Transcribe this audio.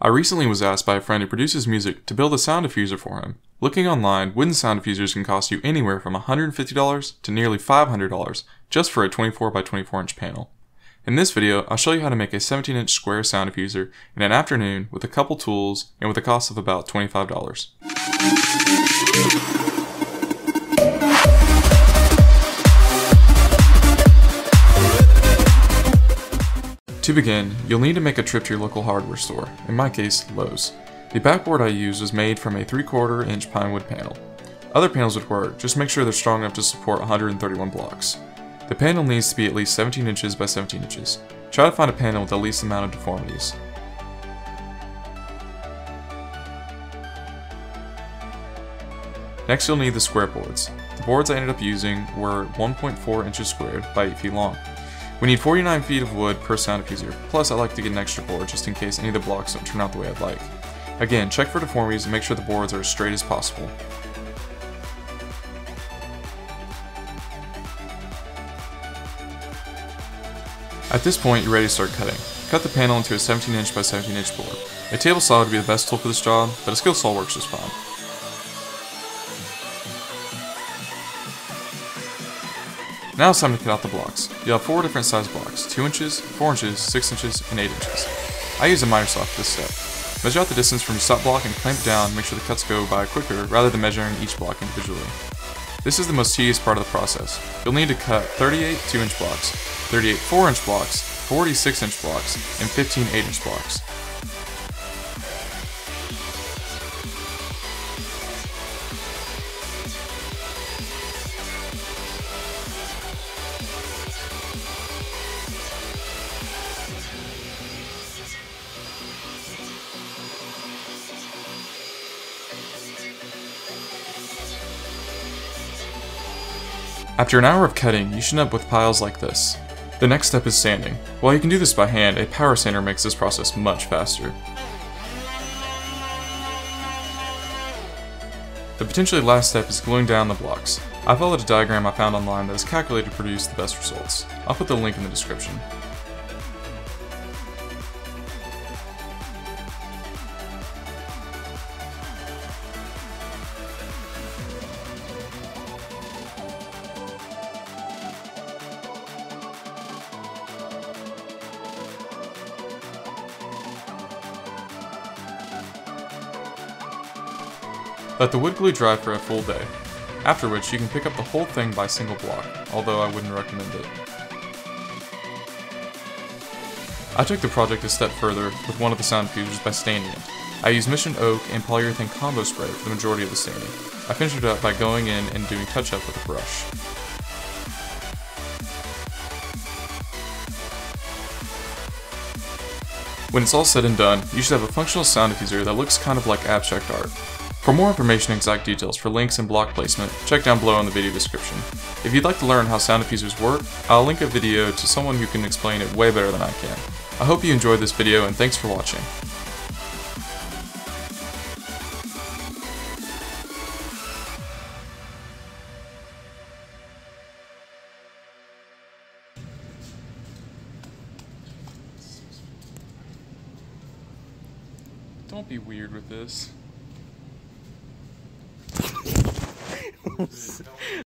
I recently was asked by a friend who produces music to build a sound diffuser for him. Looking online, wooden sound diffusers can cost you anywhere from $150 to nearly $500 just for a 24 by 24 inch panel. In this video, I'll show you how to make a 17-inch square sound diffuser in an afternoon with a couple tools and with a cost of about $25. To begin, you'll need to make a trip to your local hardware store, in my case, Lowe's. The backboard I used was made from a 3/4 inch pine wood panel. Other panels would work, just make sure they're strong enough to support 131 blocks. The panel needs to be at least 17 inches by 17 inches. Try to find a panel with the least amount of deformities. Next you'll need the square boards. The boards I ended up using were 1.4 inches squared by 8 feet long. We need 49 feet of wood per sound diffuser, plus I like to get an extra board just in case any of the blocks don't turn out the way I'd like. Again, check for deformities and make sure the boards are as straight as possible. At this point, you're ready to start cutting. Cut the panel into a 17 inch by 17 inch board. A table saw would be the best tool for this job, but a skill saw works just fine. Now it's time to cut out the blocks. You'll have 4 different size blocks, 2 inches, 4 inches, 6 inches, and 8 inches. I use a miter saw for this step. Measure out the distance from your stop block and clamp it down to make sure the cuts go by quicker rather than measuring each block individually. This is the most tedious part of the process. You'll need to cut 38 2-inch blocks, 38 4-inch blocks, 40 6-inch blocks, and 15 8-inch blocks. After an hour of cutting, you should end up with piles like this. The next step is sanding. While you can do this by hand, a power sander makes this process much faster. The potentially last step is gluing down the blocks. I followed a diagram I found online that is calculated to produce the best results. I'll put the link in the description. Let the wood glue dry for a full day, after which you can pick up the whole thing by single block, although I wouldn't recommend it. I took the project a step further with one of the sound diffusers by staining it. I used mission oak and polyurethane combo spray for the majority of the staining. I finished it up by going in and doing touch-up with a brush. When it's all said and done, you should have a functional sound diffuser that looks kind of like abstract art. For more information and exact details for links and block placement, check down below in the video description. If you'd like to learn how sound diffusers work, I'll link a video to someone who can explain it way better than I can. I hope you enjoyed this video and thanks for watching. Don't be weird with this.